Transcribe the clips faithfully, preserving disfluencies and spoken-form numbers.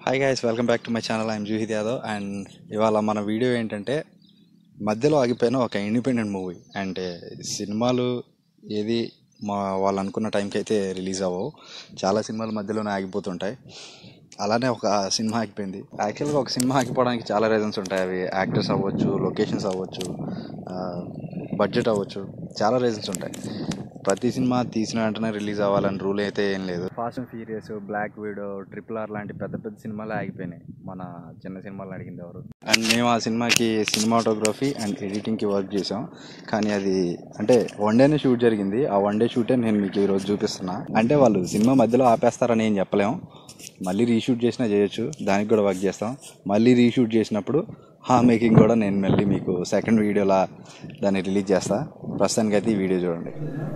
Hi guys, welcome back to my channel. I'm Juhid Yadav. And ఇవాళ మన video ఏంటంటే మధ్యలో ఆగిపోయిన ఒక ఇండిపెండెంట్ మూవీ. అంటే సినిమాలు ఏది మా వాళ్ళు అనుకున్న టైంకి అయితే రిలీజ్ అవ్వవు. చాలా సినిమాలు మధ్యలోనే ఆగిపోతుంటాయి. అలానే ఒక సినిమా ఆగిపోయింది. యాక్చువల్గా ఒక సినిమా ఆగిపోవడానికి చాలా రీజన్స్ ఉంటాయి. అవి యాక్టర్స్ అవ్వచ్చు, లొకేషన్స్ అవ్వచ్చు, బడ్జెట్ అవ్వచ్చు, చాలా రీజన్స్ ఉంటాయి. ప్రతి సినిమా తీసిన వెంటనే రిలీజ్ అవ్వాలని రూల్ అయితే ఏం లేదు. Fast and furious, black widow, triple R లాంటి పెద్ద పెద్ద సినిమాలే ఆగిపోయినాయి. మన చిన్న సినిమాలు అడిగింది ఎవరు. అండ్ మేము ఆ సినిమాకి సినిమాటోగ్రఫీ అండ్ ఎడిటింగ్కి వర్క్ చేసాం. కానీ అది అంటే వన్ డేనే షూట్ జరిగింది. ఆ వన్ డే షూటే నేను మీకు ఈరోజు చూపిస్తున్నా. అంటే వాళ్ళు సినిమా మధ్యలో ఆపేస్తారని ఏం చెప్పలేం. మళ్ళీ రీషూట్ చేసినా చేయొచ్చు, దానికి కూడా వర్క్ చేస్తాం. మళ్ళీ రీషూట్ చేసినప్పుడు హా మేకింగ్ కూడా నేను మళ్ళీ మీకు సెకండ్ వీడియోలా దాన్ని రిలీజ్ చేస్తా. ప్రస్తుతానికి అయితే ఈ వీడియో చూడండి.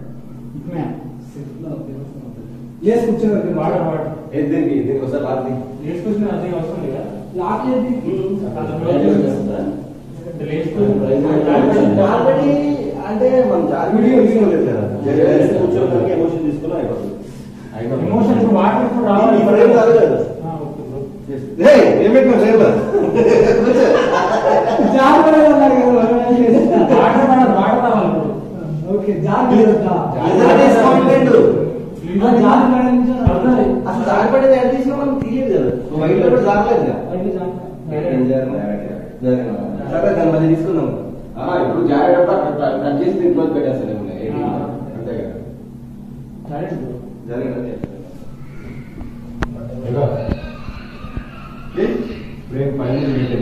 అంటే మనం వీడియో తీసుకోలేదు కదా, కూర్చోడానికి ఎమోషన్ తీసుకున్నా అయిపోతుంది. ఎమోషన్ వాటర్ రావాలి అసలు జారిపడేది ఎంత తీసినా మనం తీయలేదు కదా, బయట కూడా జారలేదు కదా. దాని మళ్ళీ తీసుకుందాం. ఇప్పుడు జారేటప్పుడు కట్ చేసి దీంట్లో పెట్టేస్తాను అంతే కదా. జరిగింది బ్రేక్ పైన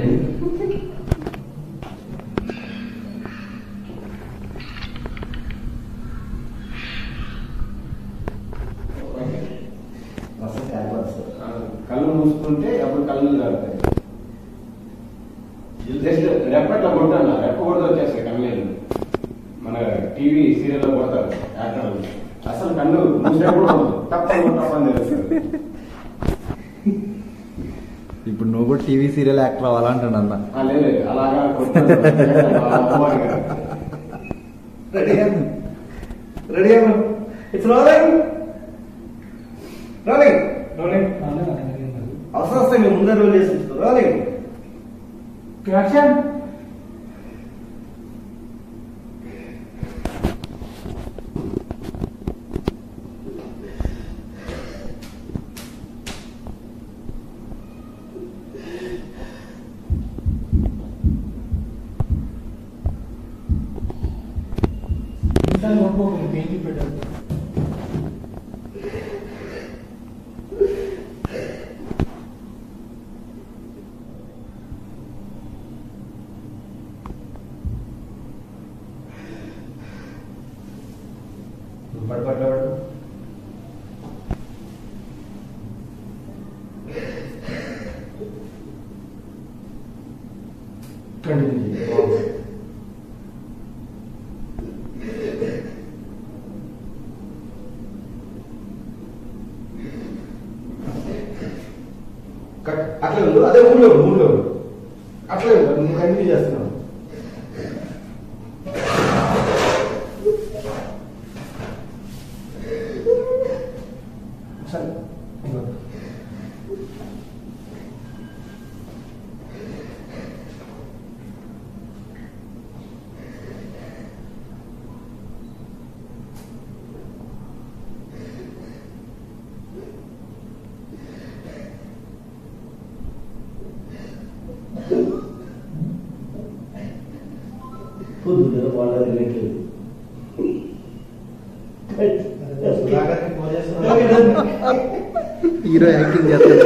కళ్ళు మూసుకుంటే అప్పుడు కళ్ళు కాలుతాయి. జస్ట్ రెప్పట్లో కొట్టాను, రెప్ప కొడుతూ వచ్చేస్తాయి కళ్ళు. మన టీవీ సీరియల్ లో కొడతారు యాక్టర్లు. అసలు కళ్ళు మూసేప్పుడు తప్పని తప్పని తెలుస్తుంది. ఇప్పుడు నువ్వు కూడా టీవీ సీరియల్ యాక్టర్ అవ్వాలంటాను అన్న. లేదు అలాగా ready ready it's rolling rolling rolling అవసరం వస్తే మేము ముందర రోల్ చేసి రోలింగ్ యాక్షన్. పెయింట్ పెట్టారు. పడపడ్డాడు అట్లే ఉండు. అదే ఊళ్ళో ఊళ్ళో అట్లే నువ్వు కంటిన్యూ చేస్తున్నావు. హీరో యాక్టింగ్ చేస్తాను.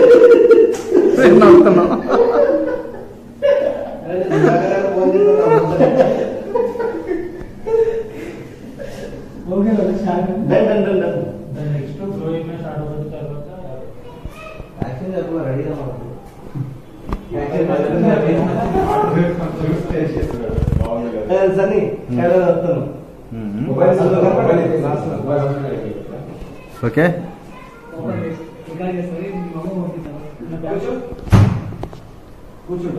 రెడీగా సన్నీ ఓకే కూర్చుంటు.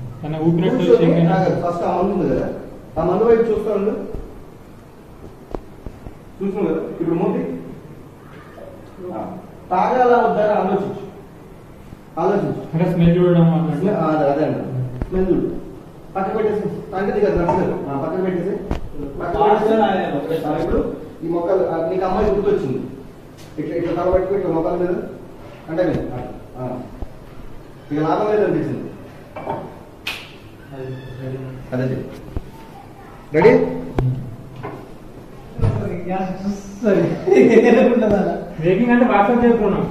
ఫస్ట్ ఆ మందు ఉంది కదా, ఆ మందు వైపు చూస్తా ఉండు. చూస్తున్నావు కదా, ఇప్పుడు మూతి తాగాల వద్దా ఆలోచించు. ఆలోచించు. అంటే స్మెల్ చూడడం స్మెల్ అదే అదే అండి స్మెల్ చూడు. పక్కన పెట్టేసి అంటే నీకు అది నచ్చలేదు. ఆ, పక్కన పెట్టేసి పక్కన పెట్టేసి ఆ, ఇప్పుడు ఈ మొక్కలు ఆ, నీకు అమ్మాయి గుర్తొచ్చింది. ఇట్లా ఇట్లా తలబెట్టుకు ఇట్లా మొక్కల మీద అంటే మీద ఆ. ఇక లాభం లేదు అనిపించింది. అదే రెడీ మేకింగ్ అంటే వాట్సాప్ చేసుకున్నాం.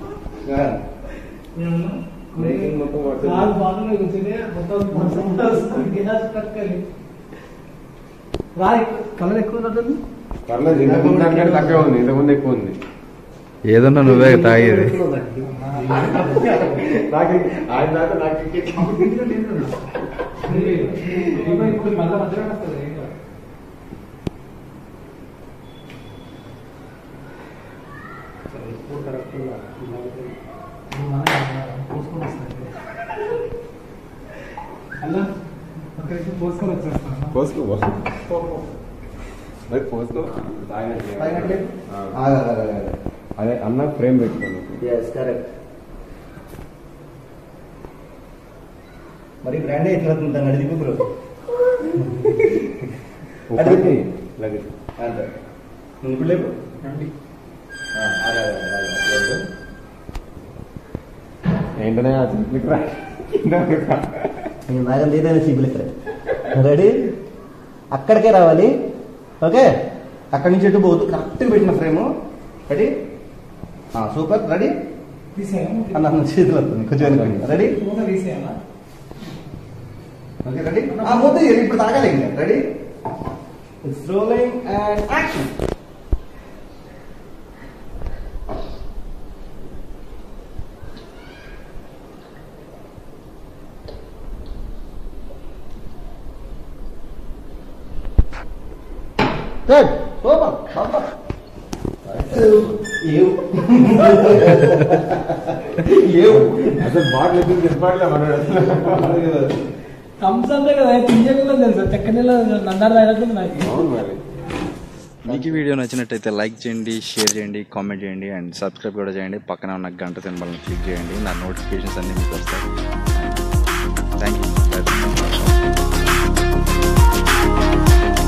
కలర్ ఎక్కువ ఉన్నట్టుంది. పర్లేదు ఇంతకుముందు దానికంటే తక్కువ ఉంది, ఇంతకుముందు ఎక్కువ ఉంది. ఏదన్నా నువ్వే తాగేది. నాకు ఆయన దాకా నాకు ఇప్పుడు మళ్ళీ మధ్యలో వస్తుంది ఏం కాదు. అలా ఒకరికి పోసుకొని వచ్చేస్తాను. పోసుకో మరి పోసుకో తాగినట్లేదు? ఆ. ఆగు, ఆగు, ఆగు, ఆగు. అదే అన్న ఫ్రేమ్ పెట్టుకోను. Yes, correct. మరి బ్రాండే ఇట్లా ఉంటాను అడిగి బ్రో ఒకటి లగేజ్ అంతే నువ్వు ఇప్పుడు లేపు ఏంటనే నాగం ఏదైనా సీపులు ఇక్కడ రెడీ అక్కడికే రావాలి. ఓకే అక్కడి నుంచి ఎటు పోతూ కరెక్ట్గా పెట్టిన ఫ్రేము. Ready super. రెడీ అన్న చేతులు వస్తుంది కొంచెం. రెడీ ఓకే రెడీ మూత ఇప్పుడు తాగాలి ఇంకా. Ready it's rolling and action. Good super super. అసలు బాటిల్ ఎదురు చెప్పాడులే మనోడు అసలు. థమ్స్ అప్ కదా తీయకుండా తెలుసు తెక్కనీలో నందారు తాగినట్టుంది నాకు. అవును మరి. మీకు ఈ వీడియో నచ్చినట్టయితే లైక్ చేయండి, షేర్ చేయండి, కామెంట్ చేయండి అండ్ సబ్స్క్రైబ్ కూడా చేయండి. పక్కన ఉన్న గంట సింబల్ని క్లిక్ చేయండి. నా నోటిఫికేషన్స్ అన్నీ మీకు వస్తాయి. Thank you.